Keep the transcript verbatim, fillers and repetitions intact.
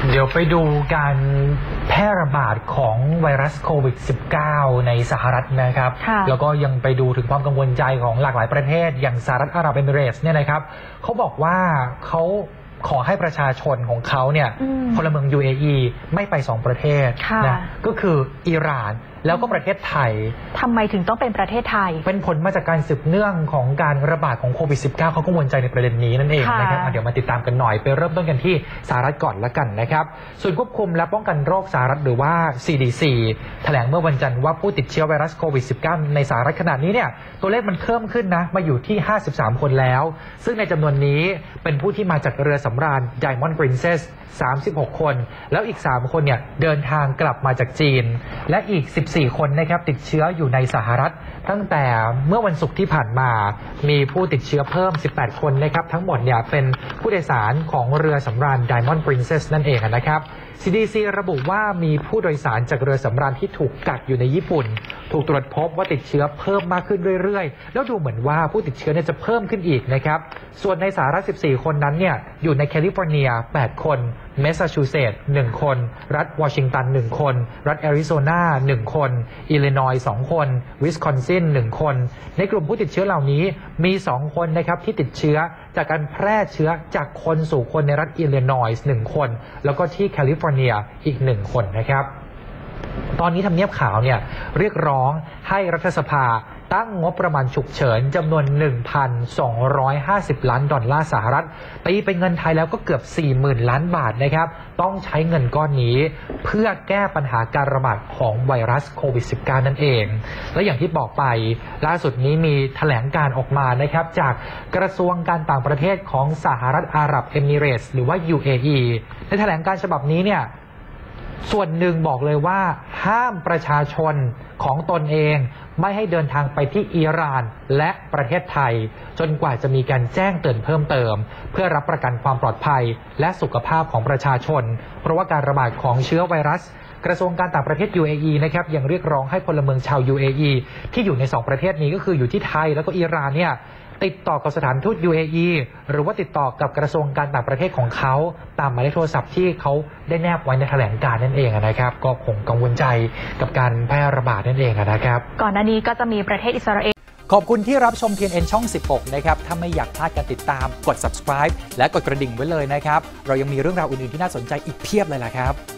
เดี๋ยวไปดูการแพร่ระบาดของไวรัสโควิด สิบเก้า ในสหรัฐนะครับแล้วก็ยังไปดูถึงความกังวลใจของหลากหลายประเทศอย่างสหรัฐอาหรับเอมิเรตส์เนี่ยนะครับเขาบอกว่าเขาขอให้ประชาชนของเขาเนี่ยพลเมือง ยู เอ อี ไม่ไปสองประเทศนะก็คืออิหร่านแล้วก็ประเทศไทยทำไมถึงต้องเป็นประเทศไทยเป็นผลมาจากการสืบเนื่องของการระบาดของโควิด สิบเก้า เขากังวลใจในประเด็นนี้นั่นเองนะครับเดี๋ยวมาติดตามกันหน่อยไปเริ่มต้นกันที่สหรัฐก่อนละกันนะครับศูนย์ควบคุมและป้องกันโรคสหรัฐหรือว่า ซี ดี ซี แถลงเมื่อวันจันทร์ว่าผู้ติดเชื้อไวรัสโควิด สิบเก้า ในสหรัฐขณะนี้เนี่ยตัวเลขมันเพิ่มขึ้นนะมาอยู่ที่ห้าสิบสามคนแล้วซึ่งในจำนวนนี้เป็นผู้ที่มาจากเรือสำราญ Diamond Princessสามสิบหกคนแล้วอีกสามคนเนี่ยเดินทางกลับมาจากจีนและอีกสิบสี่คนนะครับติดเชื้ออยู่ในสหรัฐตั้งแต่เมื่อวันศุกร์ที่ผ่านมามีผู้ติดเชื้อเพิ่มสิบแปดคนนะครับทั้งหมดเนี่ยเป็นผู้โดยสารของเรือสำราญ Diamond Princess นั่นเองนะครับ ซี ดี ซี ระบุว่ามีผู้โดยสารจากเรือสำราญที่ถูกกักอยู่ในญี่ปุ่นถูกตรวจพบว่าติดเชื้อเพิ่มมากขึ้นเรื่อยๆแล้วดูเหมือนว่าผู้ติดเชื้อเนี่ยจะเพิ่มขึ้นอีกนะครับส่วนในสหรัฐสิบสี่คนนั้นเนี่ยอยู่ในแคลิฟอร์เนียแปดคนแมสซาชูเซตส์หนึ่งคนรัฐวอชิงตันหนึ่งคนรัฐแอริโซนาหนึ่งคนอิลลินอยส์สองคนวิสคอนซินหนึ่งคนในกลุ่มผู้ติดเชื้อเหล่านี้มีสองคนนะครับที่ติดเชื้อจากการแพร่เชื้อจากคนสู่คนในรัฐอิลลินอยส์หนึ่งคนแล้วก็ที่แคลิฟอร์เนียอีกหนึ่งคนนะครับตอนนี้ทำเนียบขาวเนี่ยเรียกร้องให้รัฐสภาตั้งงบประมาณฉุกเฉินจำนวน หนึ่งพันสองร้อยห้าสิบ ล้านดอลลาร์สหรัฐตีเป็นเงินไทยแล้วก็เกือบ สี่หมื่น ล้านบาทนะครับต้องใช้เงินก้อนนี้เพื่อแก้ปัญหาการระบาดของไวรัสโควิด สิบเก้า นั่นเองและอย่างที่บอกไปล่าสุดนี้มีแถลงการออกมานะครับจากกระทรวงการต่างประเทศของสหรัฐอาหรับเอมิเรตส์หรือว่า ยู เอ อี ในแถลงการฉบับนี้เนี่ยส่วนหนึ่งบอกเลยว่าห้ามประชาชนของตนเองไม่ให้เดินทางไปที่อิหร่านและประเทศไทยจนกว่าจะมีการแจ้งเตือนเพิ่มเติมเพื่อรับประกันความปลอดภัยและสุขภาพของประชาชนเพราะว่าการระบาดของเชื้อไวรัสกระทรวงการต่างประเทศ ยู เอ อี นะครับยังเรียกร้องให้พลเมืองชาว ยู เอ อี ที่อยู่ในสองประเทศนี้ก็คืออยู่ที่ไทยแล้วก็อิหร่านเนี่ยติดต่อกับสถานทูต ยู เอ อี หรือว่าติดต่อกับกระทรวงการต่างประเทศของเขาตามหมายเลขโทรศัพท์ที่เขาได้แนบไว้ในแถลงการนั่นเองนะครับก็คงกังวลใจกับการแพร่ระบาดนั่นเองนะครับก่อนหน้านี้ก็จะมีประเทศอิสราเอลขอบคุณที่รับชม ที เอ็น เอ็น ช่องสิบหกนะครับถ้าไม่อยากพลาดการติดตามกด ซับสไครบ์ และกดกระดิ่งไว้เลยนะครับเรายังมีเรื่องราวอื่นๆที่น่าสนใจอีกเพียบเลยล่ะครับ